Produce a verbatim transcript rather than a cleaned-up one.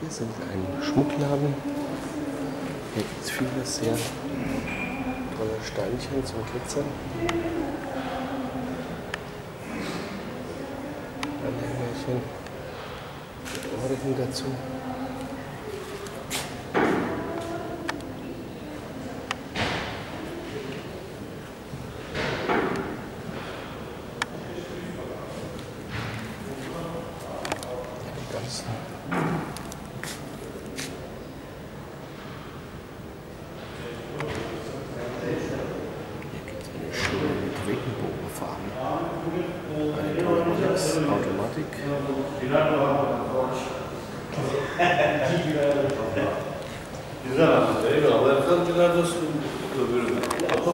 Wir sind ein Schmuckladen. Hier gibt es viele sehr tolle Steinchen zum Glitzern. Anhängerchen mit Ohrringen dazu. Die ganzen Regenbogenfarben. Eine tolle Automatik. Güzel ama. Eyvallah. Erkan Güler dostum.